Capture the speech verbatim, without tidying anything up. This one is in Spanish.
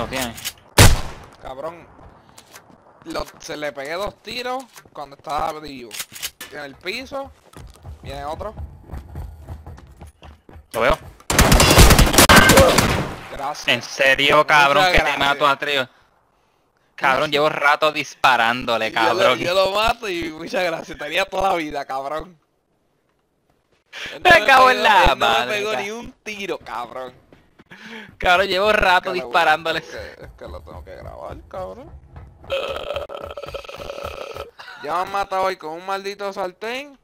Lo tiene. Cabrón. Lo, se le pegué dos tiros cuando estaba vivo. En el piso. Viene otro. Lo veo. Gracias. En serio, cabrón, Muchas que te gracias. mato a trío. Cabrón, llevo rato disparándole, cabrón. Yo lo, yo lo mato y muchas gracias. Tenía toda la vida, cabrón. Él Me cago en pegó- la él no madre, me pegó ca- ni un tiro, cabrón. Cabrón, llevo rato Que lo- disparándole. Es que, es que lo tengo que grabar, cabrón. Ya me han matado hoy con un maldito sartén.